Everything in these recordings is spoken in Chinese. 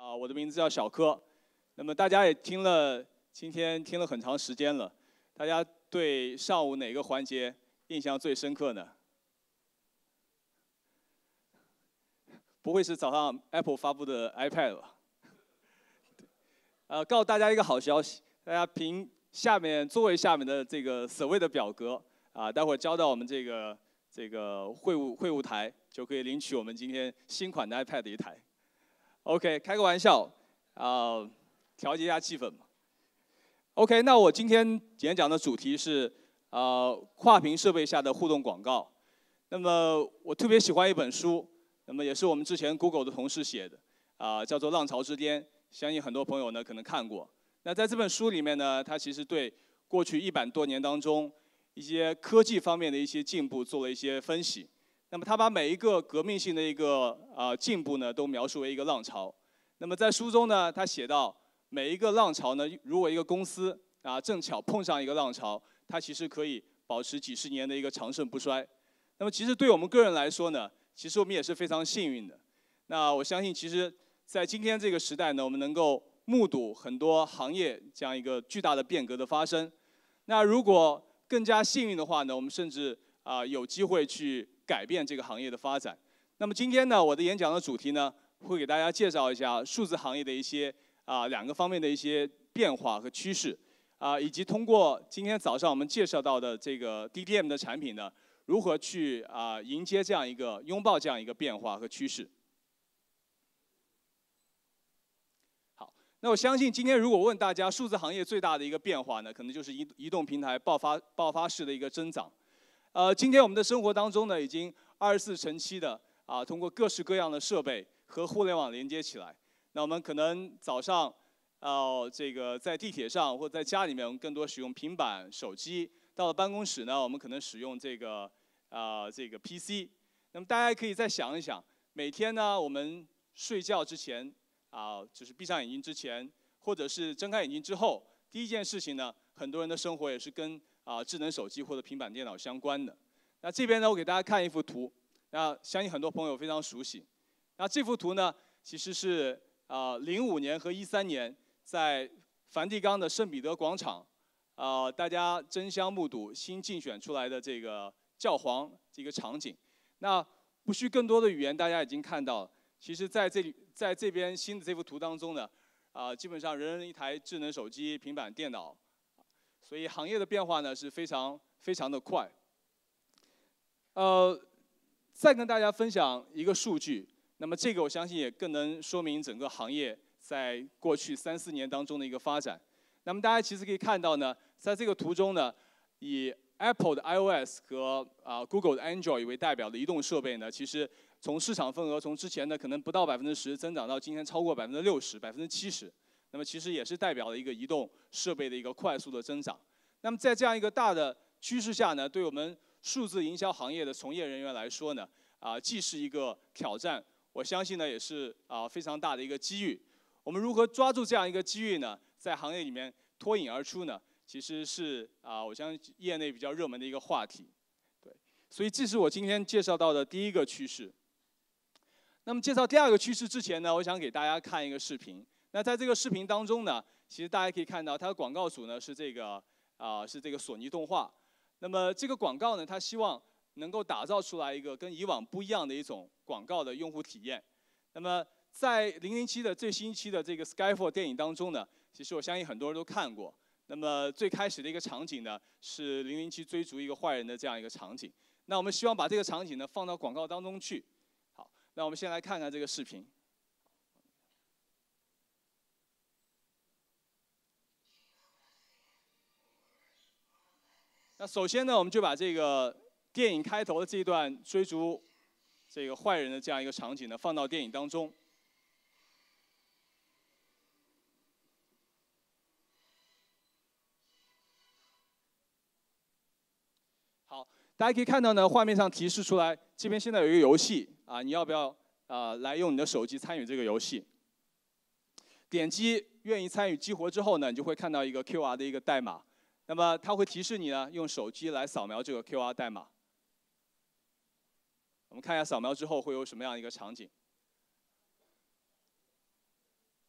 我的名字叫小柯。那么大家也今天听了很长时间了，大家对上午哪个环节印象最深刻呢？不会是早上 Apple 发布的 iPad 吧？告诉大家一个好消息，大家凭座位下面的这个所谓的表格待会儿交到我们这个会务台，就可以领取我们今天新款的 iPad 一台。OK， 开个玩笑，调节一下气氛嘛。OK， 那我今天演讲的主题是跨屏设备下的互动广告。那么我特别喜欢一本书，那么也是我们之前 Google 的同事写的，叫做《浪潮之巅》，相信很多朋友呢可能看过。那在这本书里面呢，它其实对过去100多年当中一些科技方面的一些进步做了一些分析。那么他把每一个革命性的一个进步呢，都描述为一个浪潮。那么在书中呢，他写到每一个浪潮呢，如果一个公司正巧碰上一个浪潮，它其实可以保持几十年的一个长盛不衰。那么其实对我们个人来说呢，其实我们也是非常幸运的。那我相信，其实在今天这个时代呢，我们能够目睹很多行业这样一个巨大的变革的发生。那如果更加幸运的话呢，我们甚至有机会去改变这个行业的发展。那么今天呢，我的演讲的主题呢，会给大家介绍一下数字行业的一些2个方面的一些变化和趋势，以及通过今天早上我们介绍到的这个 DTM 的产品呢，如何去迎接这样一个拥抱这样一个变化和趋势。好，那我相信今天如果问大家数字行业最大的一个变化呢，可能就是移动平台爆发式的一个增长。今天我们的生活当中呢，已经24×7的通过各式各样的设备和互联网连接起来。那我们可能早上在地铁上或者在家里面，我们更多使用平板、手机；到了办公室呢，我们可能使用这个 PC。那么大家可以再想一想，每天呢我们睡觉之前就是闭上眼睛之前，或者是睁开眼睛之后，第一件事情呢，很多人的生活也是跟智能手机或者平板电脑相关的。那这边呢，我给大家看一幅图，那相信很多朋友非常熟悉。那这幅图呢，其实是05年和13年在梵蒂冈的圣彼得广场，大家争相目睹新竞选出来的这个教皇这个场景。那不需更多的语言，大家已经看到，其实在这边新的这幅图当中呢，基本上人人一台智能手机、平板电脑，所以行业的变化呢是非常的快。再跟大家分享一个数据，那么这个我相信也更能说明整个行业在过去3、4年当中的一个发展。那么大家其实可以看到呢，在这个图中呢，以 Apple 的 iOS 和Google 的 Android 为代表的移动设备呢，其实从市场份额从之前的可能不到10%增长到今天超过60%、70%，那么其实也是代表了一个移动设备的一个快速的增长。那么在这样一个大的趋势下呢，对我们数字营销行业的从业人员来说呢，既是一个挑战，我相信呢也是非常大的一个机遇。我们如何抓住这样一个机遇呢？在行业里面脱颖而出呢？其实是我相信业内比较热门的一个话题。对，所以这是我今天介绍到的第一个趋势。那么介绍第2个趋势之前呢，我想给大家看一个视频。那在这个视频当中呢，其实大家可以看到它的广告主呢是这个索尼动画。那么这个广告呢，它希望能够打造出来一个跟以往不一样的一种广告的用户体验。那么在007的最新期的这个 Skyfall 电影当中呢，其实我相信很多人都看过。那么最开始的一个场景呢，是007追逐一个坏人的这样一个场景。那我们希望把这个场景呢放到广告当中去。好，那我们先来看看这个视频。那首先呢，我们就把这个电影开头的这一段追逐这个坏人的这样一个场景呢，放到电影当中。好，大家可以看到呢，画面上提示出来，这边现在有一个游戏你要不要来用你的手机参与这个游戏？点击愿意参与激活之后呢，你就会看到一个 QR 的一个代码。那么它会提示你呢，用手机来扫描这个 QR 代码。我们看一下扫描之后会有什么样一个场景。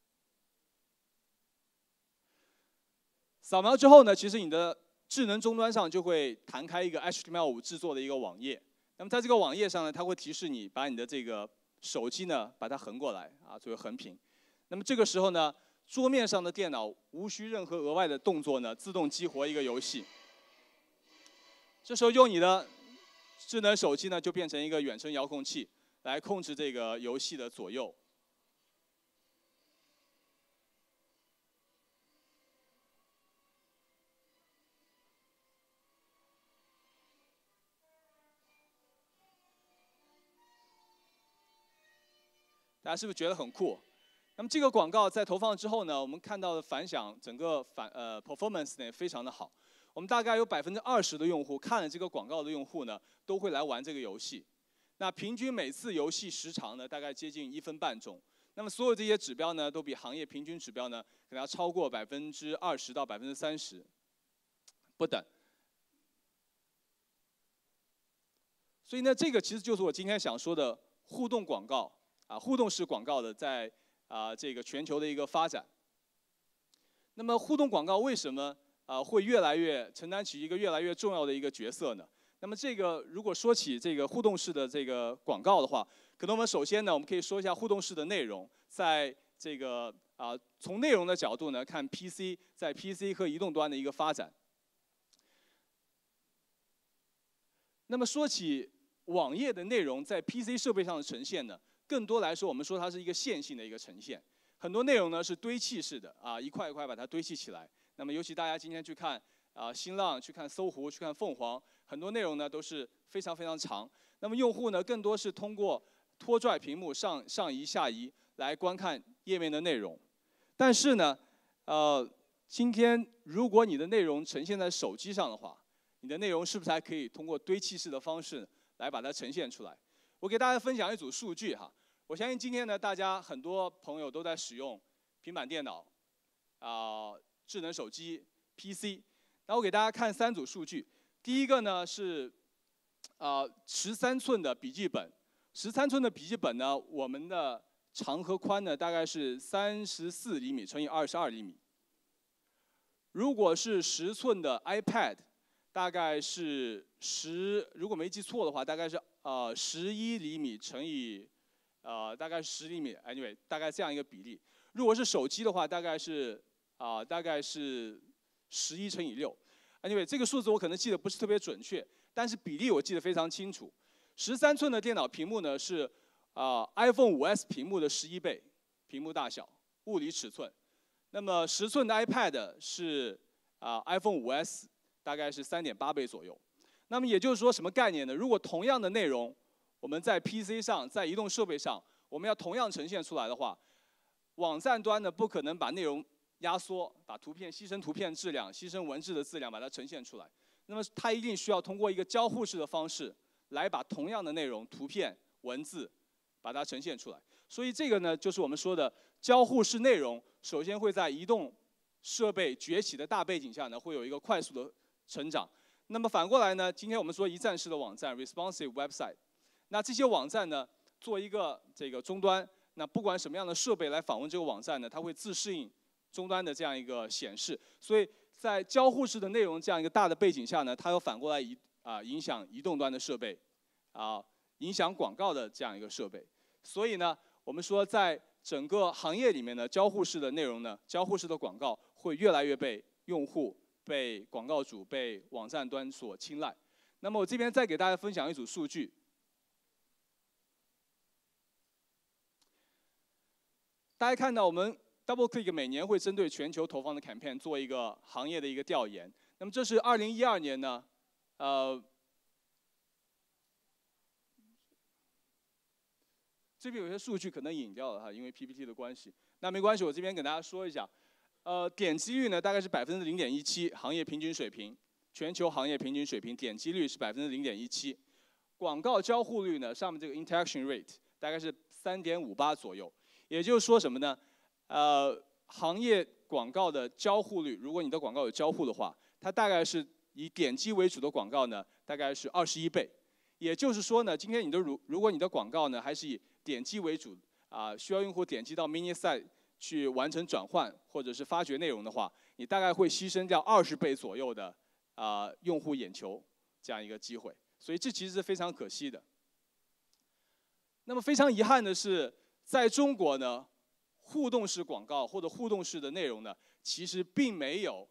扫描之后呢，其实你的智能终端上就会弹开一个 HTML5 制作的一个网页。那么在这个网页上呢，它会提示你把你的这个手机呢把它横过来啊，作为横屏。那么这个时候呢，桌面上的电脑无需任何额外的动作呢，自动激活一个游戏。这时候用你的智能手机呢，就变成一个远程遥控器来控制这个游戏的左右。大家是不是觉得很酷？那么这个广告在投放之后呢，我们看到的反响，整个performance 呢也非常的好。我们大概有20%的用户看了这个广告的用户呢，都会来玩这个游戏。那平均每次游戏时长呢，大概接近1分半钟。那么所有这些指标呢，都比行业平均指标呢，可能要超过20%到30%不等。所以呢，这个其实就是我今天想说的互动广告啊，互动式广告的在这个全球的一个发展。那么互动广告为什么会承担起一个越来越重要的一个角色呢？那么这个如果说起这个互动式的这个广告的话，可能我们首先呢，我们可以说一下互动式的内容，在这个从内容的角度呢，看 在 PC 和移动端的一个发展。那么说起网页的内容在 PC 设备上的呈现呢，更多来说，我们说它是一个线性的一个呈现。很多内容呢是堆砌式的一块一块把它堆砌起来。那么尤其大家今天去看新浪、去看搜狐、去看凤凰，很多内容呢都是非常非常长。那么用户呢更多是通过拖拽屏幕上移下移来观看页面的内容。但是呢，今天如果你的内容呈现在手机上的话，你的内容是不是还可以通过堆砌式的方式来把它呈现出来？我给大家分享一组数据哈。我相信今天呢，大家很多朋友都在使用平板电脑、智能手机、PC。那我给大家看3组数据。第一个呢是13寸的笔记本，13寸的笔记本呢，我们的长和宽呢大概是34厘米乘以22厘米。如果是10寸的 iPad， 大概是如果没记错的话，大概是11厘米乘以大概是10厘米 ，anyway， 大概这样一个比例。如果是手机的话，大概是11乘以6。anyway， 这个数字我可能记得不是特别准确，但是比例我记得非常清楚。13寸的电脑屏幕呢是iPhone 5S 屏幕的11倍，屏幕大小、物理尺寸。那么10寸的 iPad 是iPhone 5S 大概是3.8倍左右。那么也就是说什么概念呢？如果同样的内容，我们在 PC 上，在移动设备上，我们要同样呈现出来的话，网站端呢不可能把内容压缩，把图片牺牲图片质量、牺牲文字的质量把它呈现出来。那么它一定需要通过一个交互式的方式，来把同样的内容、图片、文字把它呈现出来。所以这个呢，就是我们说的交互式内容，首先会在移动设备崛起的大背景下呢，会有一个快速的成长。那么反过来呢，今天我们说一站式的网站 （responsive website）。那这些网站呢，做一个这个终端，那不管什么样的设备来访问这个网站呢，它会自适应终端的这样一个显示。所以在交互式的内容这样一个大的背景下呢，它又反过来影响移动端的设备，影响广告的这样一个设备。所以呢，我们说在整个行业里面呢，交互式的内容呢，交互式的广告会越来越被用户、被广告主、被网站端所青睐。那么我这边再给大家分享一组数据。大家看到我们 DoubleClick 每年会针对全球投放的 campaign 做一个行业的一个调研。那么这是2012年呢，这边有些数据可能引掉了哈，因为 PPT 的关系。那没关系，我这边给大家说一下。点击率呢大概是0.17%，行业平均水平，全球行业平均水平点击率是0.17%。广告交互率呢，上面这个 interaction rate 大概是3.58左右。也就是说什么呢？行业广告的交互率，如果你的广告有交互的话，它大概是以点击为主的广告呢，大概是21倍。也就是说呢，今天如果你的广告呢还是以点击为主，需要用户点击到 mini site 去完成转换或者是发掘内容的话， 你大概会牺牲掉20倍左右的用户眼球这样一个机会，所以这其实是非常可惜的。那么非常遗憾的是，在中国呢，互动式广告或者互动式的内容呢，其实并没有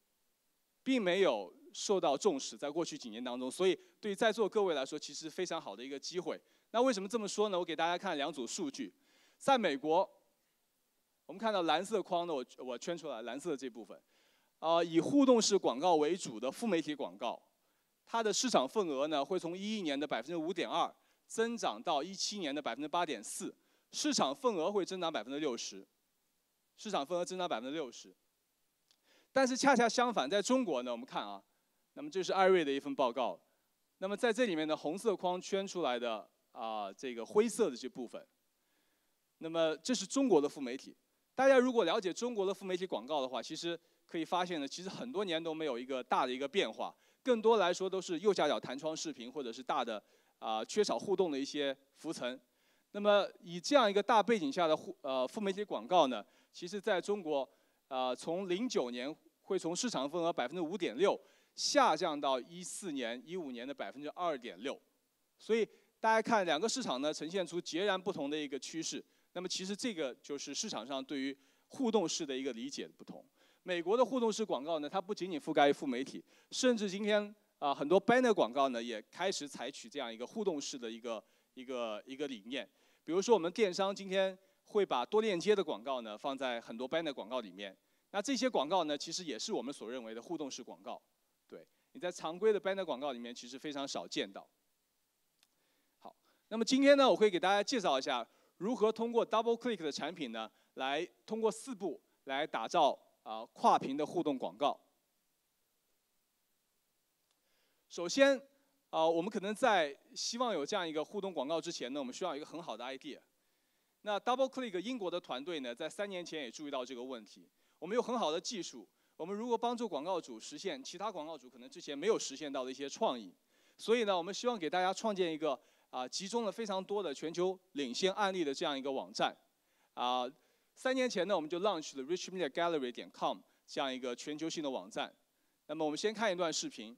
受到重视，在过去几年当中，所以对于在座各位来说，其实非常好的一个机会。那为什么这么说呢？我给大家看2组数据。在美国，我们看到蓝色框的，我圈出来蓝色的这部分，以互动式广告为主的副媒体广告，它的市场份额呢会从11年的5.2%增长到17年的8.4%，市场份额会增长60%，市场份额增长60%。但是恰恰相反，在中国呢，我们看啊，那么这是艾瑞的一份报告，那么在这里面的红色框圈出来的这个灰色的这部分，那么这是中国的副媒体。大家如果了解中国的副媒体广告的话，其实可以发现呢，其实很多年都没有一个大的一个变化，更多来说都是右下角弹窗视频或者是大的缺少互动的一些浮层。那么以这样一个大背景下的副媒体广告呢，其实在中国从09年会从市场份额5.6%下降到14年、15年的2.6%，所以大家看2个市场呢呈现出截然不同的一个趋势。那么其实这个就是市场上对于互动式的一个理解的不同。美国的互动式广告呢，它不仅仅覆盖副媒体，甚至今天很多 banner 广告呢也开始采取这样一个互动式的一个理念。比如说我们电商今天会把多链接的广告呢放在很多 banner 广告里面，那这些广告呢其实也是我们所认为的互动式广告。对，你在常规的 banner 广告里面其实非常少见到。好，那么今天呢我会给大家介绍一下如何通过 DoubleClick 的产品呢，来通过4步来打造跨屏的互动广告。首先，我们可能在希望有这样一个互动广告之前呢，我们需要一个很好的 idea。那 DoubleClick 英国的团队呢，在3年前也注意到这个问题。我们有很好的技术，我们如果帮助广告主实现其他广告主可能之前没有实现到的一些创意，所以呢，我们希望给大家创建一个集中了非常多的全球领先案例的这样一个网站。3年前呢，我们就 launch 了 richmediagallery.com 这样一个全球性的网站。那么我们先看一段视频。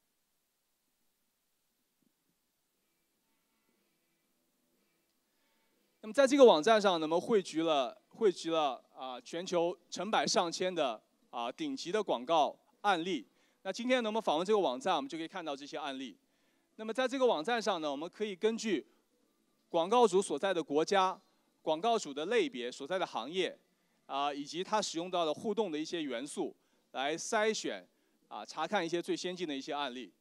那么在这个网站上呢，我们汇聚了全球成百上千的顶级的广告案例。那今天呢，我们访问这个网站，我们就可以看到这些案例。那么在这个网站上呢，我们可以根据广告主所在的国家、广告主的类别、所在的行业以及他使用到的互动的一些元素，来筛选查看一些最先进的一些案例。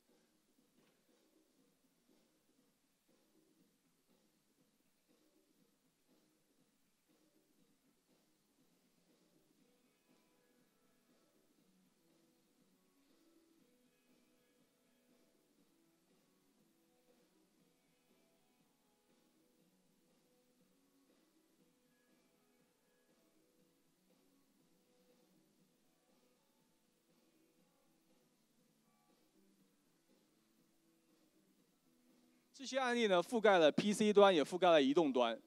这些案例呢，覆盖了 PC 端，也覆盖了移动端。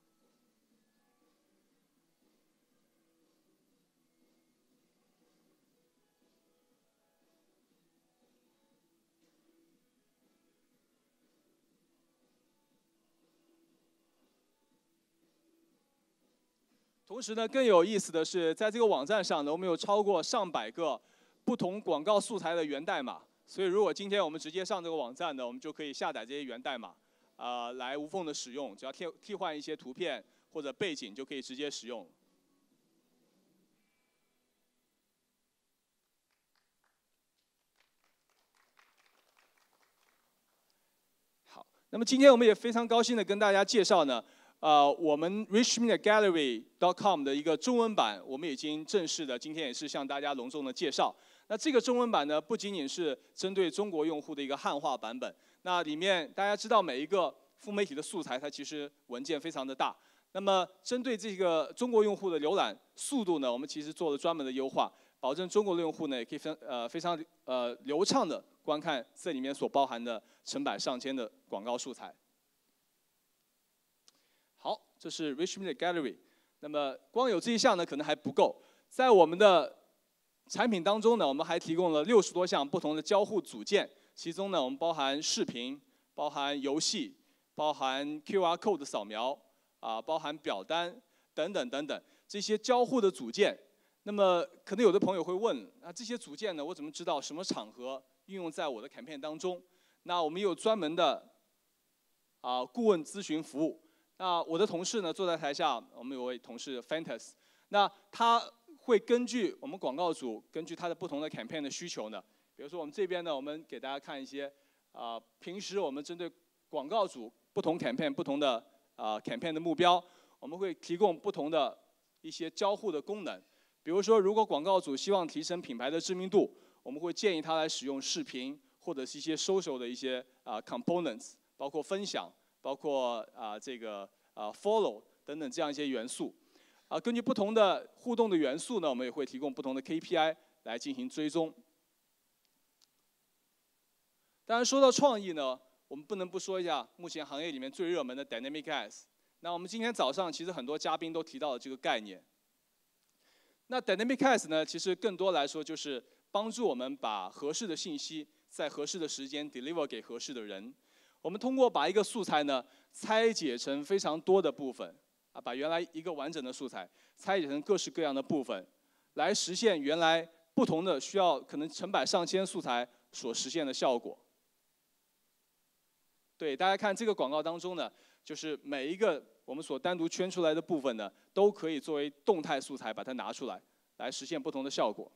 同时呢，更有意思的是，在这个网站上呢，我们有超过上百个不同广告素材的源代码。所以，如果今天我们直接上这个网站呢，我们就可以下载这些源代码，来无缝的使用，只要替换一些图片或者背景，就可以直接使用。好，那么今天我们也非常高兴的跟大家介绍呢，我们 richmediagallery.com 的一个中文版，我们已经正式的今天也是向大家隆重的介绍。那这个中文版呢，不仅仅是针对中国用户的一个汉化版本，那里面大家知道每一个副媒体的素材，它其实文件非常的大。那么针对这个中国用户的浏览速度呢，我们其实做了专门的优化，保证中国的用户呢也可以非常流畅的观看这里面所包含的成百上千的广告素材。好，这是 Richmediagallery。那么光有这一项呢，可能还不够，在我们的产品当中呢，我们还提供了60多项不同的交互组件，其中呢，我们包含视频、包含游戏、包含 QR code 的扫描包含表单等等等等这些交互的组件。那么可能有的朋友会问，这些组件呢，我怎么知道什么场合运用在我的 campaign 当中？那我们有专门的顾问咨询服务。那我的同事呢坐在台下，我们有位同事 Fantas， 那他会根据我们广告主根据他的不同的 campaign 的需求呢，比如说我们这边呢，我们给大家看一些平时我们针对广告主不同 campaign 不同的campaign 的目标，我们会提供不同的一些交互的功能。比如说，如果广告主希望提升品牌的知名度，我们会建议他来使用视频或者是一些 social 的一些components， 包括分享，包括follow 等等这样一些元素。根据不同的互动的元素呢，我们也会提供不同的 KPI 来进行追踪。当然，说到创意呢，我们不能不说一下目前行业里面最热门的 Dynamic Ads。那我们今天早上其实很多嘉宾都提到了这个概念。那 Dynamic Ads 呢，其实更多来说就是帮助我们把合适的信息在合适的时间 deliver 给合适的人。我们通过把一个素材呢拆解成非常多的部分，把原来一个完整的素材拆解成各式各样的部分，来实现原来不同的需要可能成百上千素材所实现的效果。对，大家看这个广告当中呢，就是每一个我们所单独圈出来的部分呢，都可以作为动态素材把它拿出来，来实现不同的效果。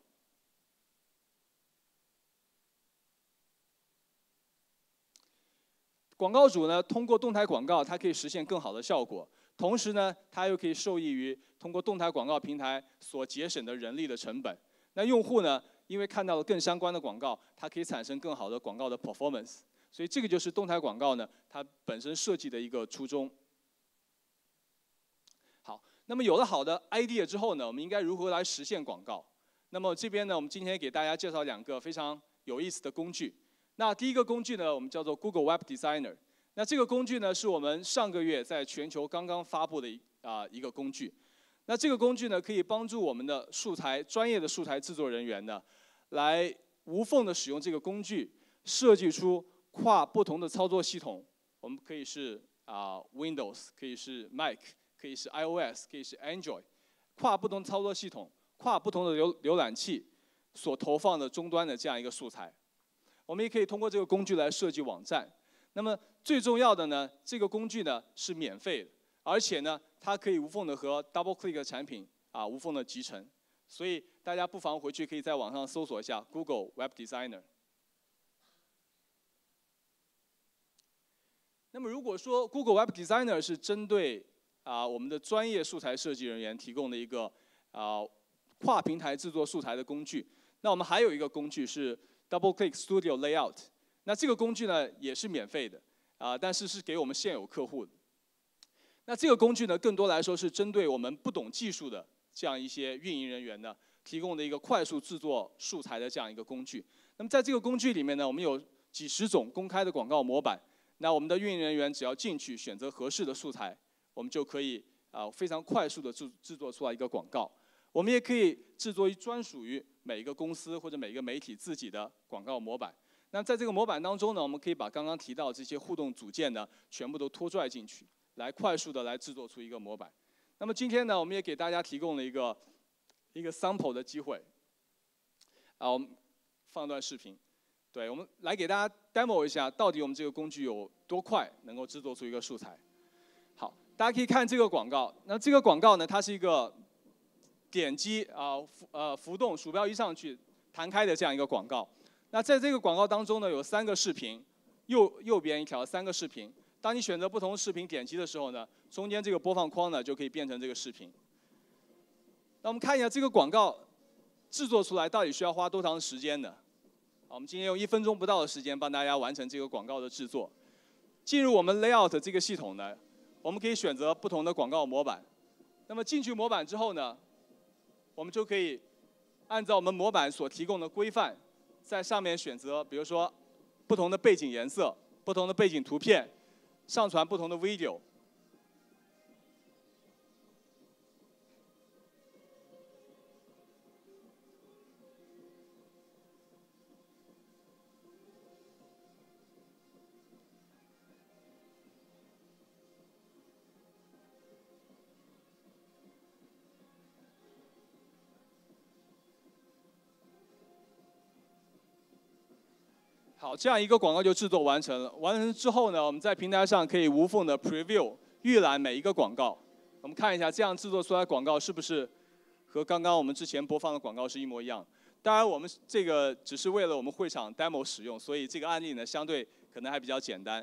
广告主呢，通过动态广告，它可以实现更好的效果，同时呢，它又可以受益于通过动态广告平台所节省的人力的成本。那用户呢，因为看到了更相关的广告，它可以产生更好的广告的 performance。所以这个就是动态广告呢，它本身设计的一个初衷。好，那么有了好的 idea 之后呢，我们应该如何来实现广告？那么这边呢，我们今天给大家介绍2个非常有意思的工具。那第一个工具呢，我们叫做 Google Web Designer。那这个工具呢，是我们上个月在全球刚刚发布的一个工具。那这个工具呢，可以帮助我们的专业的素材制作人员呢，来无缝的使用这个工具，设计出跨不同的操作系统。我们可以是Windows， 可以是 Mac， 可以是 iOS， 可以是 Android， 跨不同操作系统、跨不同的浏览器所投放的终端的这样一个素材。我们也可以通过这个工具来设计网站。那么最重要的呢，这个工具呢是免费的，而且呢它可以无缝的和 DoubleClick 的产品无缝的集成。所以大家不妨回去可以在网上搜索一下 Google Web Designer。那么如果说 Google Web Designer 是针对我们的专业素材设计人员提供的一个跨平台制作素材的工具，那我们还有一个工具是 DoubleClick Studio Layout。那这个工具呢也是免费的但是是给我们现有客户的。那这个工具呢，更多来说是针对我们不懂技术的这样一些运营人员呢提供的一个快速制作素材的这样一个工具。那么在这个工具里面呢，我们有几十种公开的广告模板。那我们的运营人员只要进去选择合适的素材，我们就可以非常快速的制作出来一个广告。我们也可以制作专属于每一个公司或者每一个媒体自己的广告模板。那在这个模板当中呢，我们可以把刚刚提到这些互动组件呢，全部都拖拽进去，来快速的来制作出一个模板。那么今天呢，我们也给大家提供了一个 sample 的机会。我们放段视频。对，我们来给大家 demo 一下，到底我们这个工具有多快能够制作出一个素材。好，大家可以看这个广告。那这个广告呢，它是一个点击浮动鼠标一上去弹开的这样一个广告。那在这个广告当中呢，有3个视频，右边一条3个视频。当你选择不同视频点击的时候呢，中间这个播放框呢就可以变成这个视频。那我们看一下这个广告制作出来到底需要花多长时间呢？我们今天用1分钟不到的时间帮大家完成这个广告的制作。进入我们 Layout 这个系统呢，我们可以选择不同的广告模板。那么进去模板之后呢，我们就可以按照我们模板所提供的规范，在上面选择，比如说不同的背景颜色、不同的背景图片，上传不同的 video。 好，这样一个广告就制作完成了。完成之后呢，我们在平台上可以无缝的 preview 预览每一个广告。我们看一下，这样制作出来的广告是不是和刚刚我们之前播放的广告是一模一样？当然，我们这个只是为了我们会场 demo 使用，所以这个案例呢，相对可能还比较简单。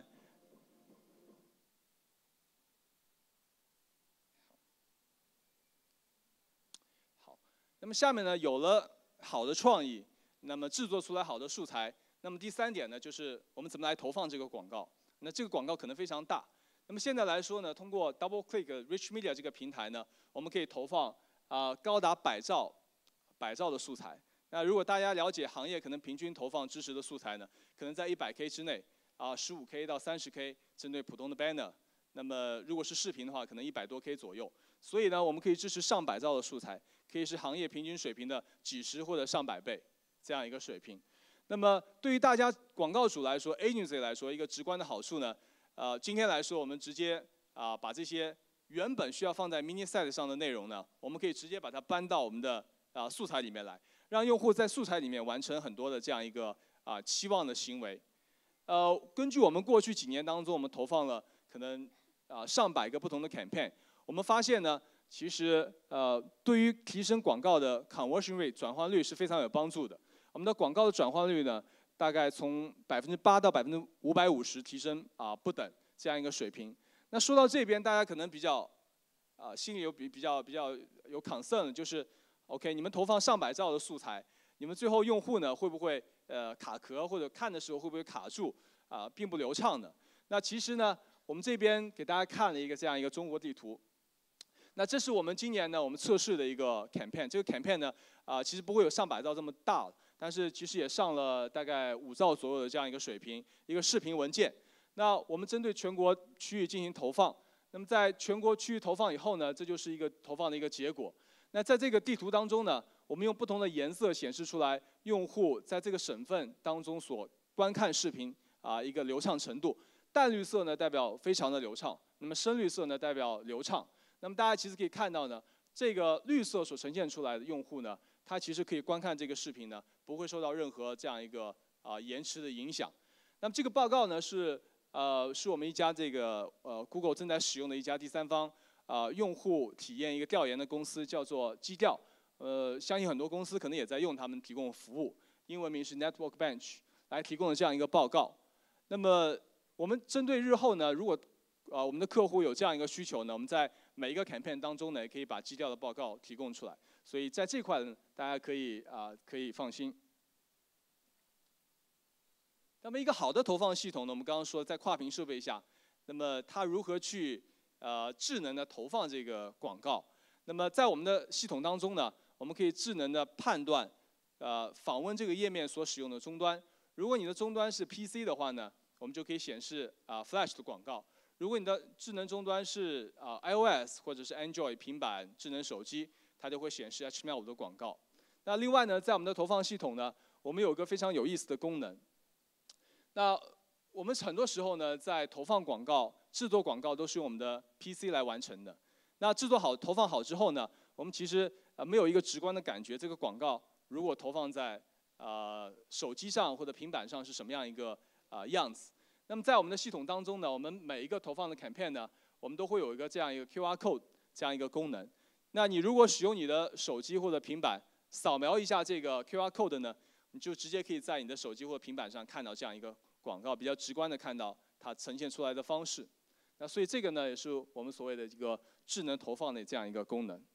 好，那么下面呢，有了好的创意，那么制作出来好的素材，那么第3点呢，就是我们怎么来投放这个广告。那这个广告可能非常大。那么现在来说呢，通过 DoubleClick Rich Media 这个平台呢，我们可以投放高达100兆的素材。那如果大家了解行业，可能平均投放支持的素材呢，可能在100K 之内，15K 到30K 针对普通的 banner。那么如果是视频的话，可能100多 K 左右。所以呢，我们可以支持上百兆的素材，可以是行业平均水平的几十或者上百倍这样一个水平。那么对于大家广告主来说 ，agency 来说，一个直观的好处呢，今天来说，我们直接把这些原本需要放在 mini site 上的内容呢，我们可以直接把它搬到我们的素材里面来。让用户在素材里面完成很多的这样一个期望的行为。根据我们过去几年当中，我们投放了可能上百个不同的 campaign， 我们发现呢，其实对于提升广告的 conversion rate 转换率是非常有帮助的。我们的广告的转换率呢，大概从8%到550%提升不等这样一个水平。那说到这边，大家可能比较心里有比较有 concern 的就是。OK， 你们投放上百兆的素材，你们最后用户呢会不会卡壳，或者看的时候会不会卡住并不流畅呢？那其实呢，我们这边给大家看了一个这样一个中国地图。那这是我们今年呢我们测试的一个 campaign， 这个 campaign 呢其实不会有上百兆这么大，但是其实也上了大概5兆左右的这样一个水平，一个视频文件。那我们针对全国区域进行投放，那么在全国区域投放以后呢，这就是一个投放的一个结果。那在这个地图当中呢，我们用不同的颜色显示出来用户在这个省份当中所观看视频一个流畅程度。淡绿色呢代表非常的流畅，那么深绿色呢代表流畅。那么大家其实可以看到呢，这个绿色所呈现出来的用户呢，他其实可以观看这个视频呢，不会受到任何这样一个延迟的影响。那么这个报告呢是我们一家这个Google 正在使用的一家第三方。用户体验一个调研的公司叫做基调，相信很多公司可能也在用他们提供的服务，英文名是 Network Bench 来提供的这样一个报告。那么我们针对日后呢，如果我们的客户有这样一个需求呢，我们在每一个 campaign 当中呢，也可以把基调的报告提供出来。所以在这块呢，大家可以放心。那么一个好的投放系统呢，我们刚刚说在跨屏设备下，那么它如何去智能的投放这个广告。那么在我们的系统当中呢，我们可以智能的判断，访问这个页面所使用的终端。如果你的终端是 PC 的话呢，我们就可以显示Flash 的广告。如果你的智能终端是iOS 或者是 Android 平板、智能手机，它就会显示 HTML5 的广告。那另外呢，在我们的投放系统呢，我们有一个非常有意思的功能。那我们很多时候呢，在投放广告、制作广告都是用我们的 PC 来完成的。那制作好、投放好之后呢，我们其实没有一个直观的感觉，这个广告如果投放在手机上或者平板上是什么样一个样子。那么在我们的系统当中呢，我们每一个投放的 campaign 呢，我们都会有一个这样一个 QR code 这样一个功能。那你如果使用你的手机或者平板扫描一下这个 QR code 呢，你就直接可以在你的手机或者平板上看到这样一个广告，比较直观的看到它呈现出来的方式。那所以这个呢，也是我们所谓的这个智能投放的这样一个功能。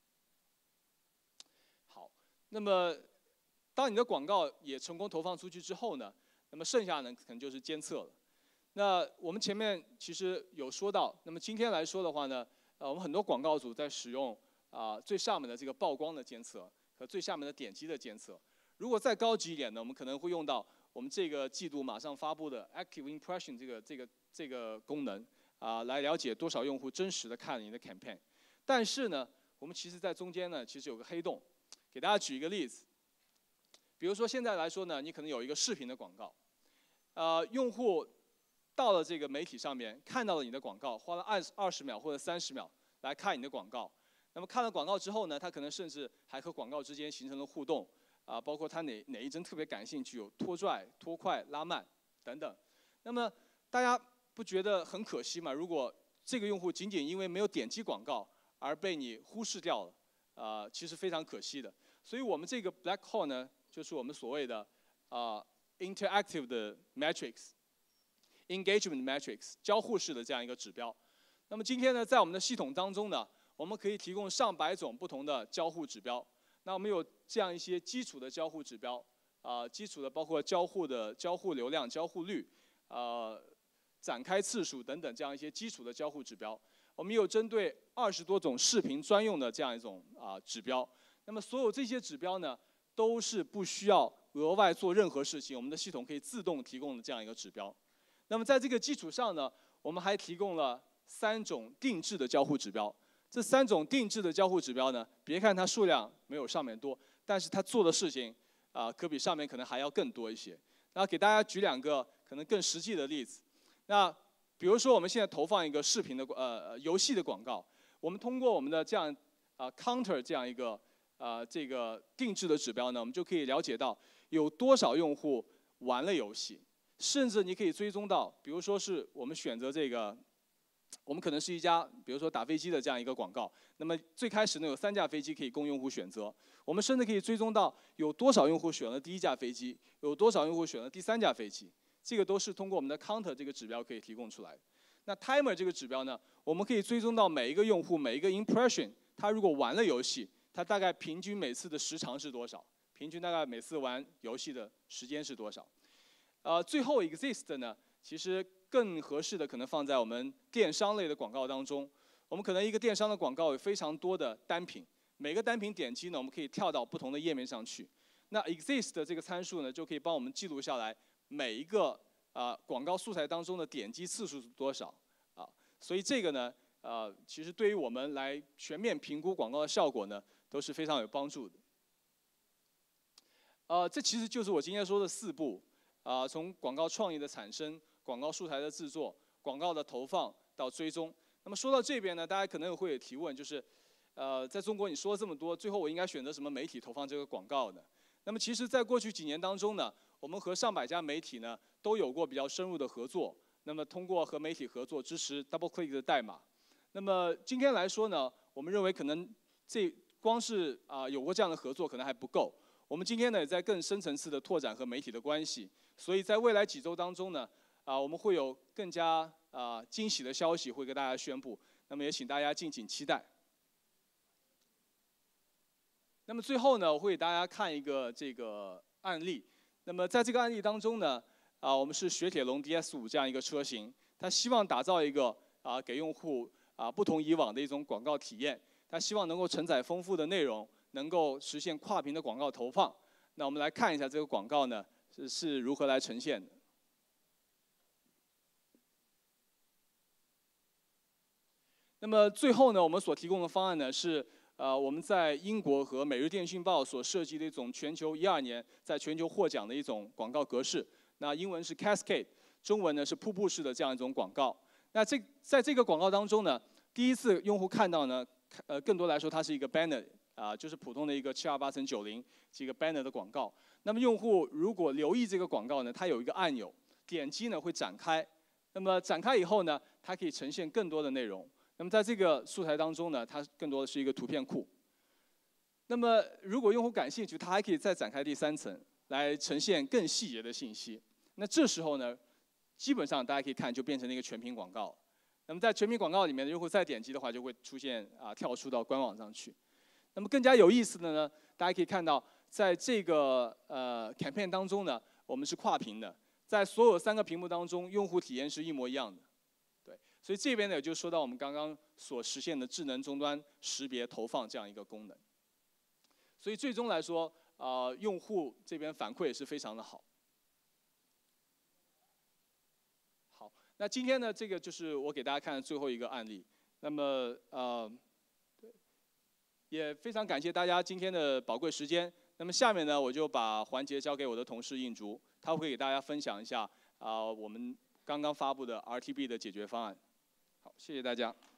好，那么当你的广告也成功投放出去之后呢，那么剩下呢可能就是监测了。那我们前面其实有说到，那么今天来说的话呢，我们很多广告主在使用最上面的这个曝光的监测和最下面的点击的监测。如果再高级一点呢，我们可能会用到我们这个季度马上发布的 Active Impression 这个功能来了解多少用户真实的看了你的 campaign。但是呢，我们其实在中间呢，其实有个黑洞。给大家举一个例子，比如说现在来说呢，你可能有一个视频的广告，用户到了这个媒体上面看到了你的广告，花了20秒或者30秒来看你的广告。那么看了广告之后呢，他可能甚至还和广告之间形成了互动。 包括他哪一帧特别感兴趣，有拖拽、拖快、拉慢等等。那么大家不觉得很可惜吗？如果这个用户仅仅因为没有点击广告而被你忽视掉了，其实非常可惜的。所以我们这个 black hole 呢，就是我们所谓的interactive 的 matrix、engagement matrix 交互式的这样一个指标。那么今天呢，在我们的系统当中呢，我们可以提供上百种不同的交互指标。那我们有这样一些基础的交互指标，基础的包括交互流量、交互率，展开次数等等这样一些基础的交互指标。我们有针对20多种视频专用的这样一种指标。那么所有这些指标呢，都是不需要额外做任何事情，我们的系统可以自动提供的这样一个指标。那么在这个基础上呢，我们还提供了3种定制的交互指标。这3种定制的交互指标呢，别看它数量没有上面多，但是它做的事情可比上面可能还要更多一些。然后给大家举2个可能更实际的例子。那比如说我们现在投放一个视频的游戏的广告，我们通过我们的这样counter 这样一个这个定制的指标呢，我们就可以了解到有多少用户玩了游戏，甚至你可以追踪到，比如说是我们选择这个。我们可能是一家，比如说打飞机的这样一个广告。那么最开始呢，有3架飞机可以供用户选择。我们甚至可以追踪到有多少用户选了第1架飞机，有多少用户选了第3架飞机。这个都是通过我们的 counter 这个指标可以提供出来的。那 timer 这个指标呢，我们可以追踪到每一个用户每一个 impression， 他如果玩了游戏，他大概平均每次的时长是多少？平均大概每次玩游戏的时间是多少？最后 exist 呢，其实更合适的可能放在我们电商类的广告当中。我们可能一个电商的广告有非常多的单品，每个单品点击呢，我们可以跳到不同的页面上去。那 exist 的这个参数呢，就可以帮我们记录下来每一个广告素材当中的点击次数是多少所以这个呢，其实对于我们来全面评估广告的效果呢，都是非常有帮助的。这其实就是我今天说的4步，从广告创意的产生、广告素材的制作、广告的投放到追踪。那么说到这边呢，大家可能会有提问，就是，在中国你说了这么多，最后我应该选择什么媒体投放这个广告呢？那么其实，在过去几年当中呢，我们和上百家媒体呢都有过比较深入的合作。那么通过和媒体合作支持 DoubleClick 的代码。那么今天来说呢，我们认为可能光是有过这样的合作可能还不够。我们今天呢也在更深层次的拓展和媒体的关系，所以在未来几周当中呢，我们会有更加惊喜的消息会跟大家宣布，那么也请大家敬请期待。那么最后呢，我会给大家看一个这个案例。那么在这个案例当中呢，我们是雪铁龙 DS5这样一个车型，它希望打造一个给用户不同以往的一种广告体验，它希望能够承载丰富的内容，能够实现跨屏的广告投放。那我们来看一下这个广告呢是如何来呈现的。那么最后呢，我们所提供的方案呢是我们在英国和每日电讯报所设计的一种全球12年在全球获奖的一种广告格式。那英文是 Cascade， 中文呢是瀑布式的这样一种广告。那在这个广告当中呢，第一次用户看到呢，更多来说它是一个 banner， 就是普通的一个728×90这个 banner 的广告。那么用户如果留意这个广告呢，它有一个按钮，点击呢会展开。那么展开以后呢，它可以呈现更多的内容。那么在这个素材当中呢，它更多的是一个图片库。那么如果用户感兴趣，它还可以再展开第3层，来呈现更细节的信息。那这时候呢，基本上大家可以看就变成了一个全屏广告。那么在全屏广告里面，用户再点击的话，就会出现跳出到官网上去。那么更加有意思的呢，大家可以看到，在这个campaign 当中呢，我们是跨屏的，在所有3个屏幕当中，用户体验是一模一样的。对，所以这边呢，也就说到我们刚刚所实现的智能终端识别投放这样一个功能。所以最终来说，用户这边反馈也是非常的好。好，那今天呢，这个就是我给大家看的最后一个案例。那么也非常感谢大家今天的宝贵时间。那么下面呢，我就把环节交给我的同事应竹，他会给大家分享一下我们刚刚发布的 RTB 的解决方案。好，谢谢大家。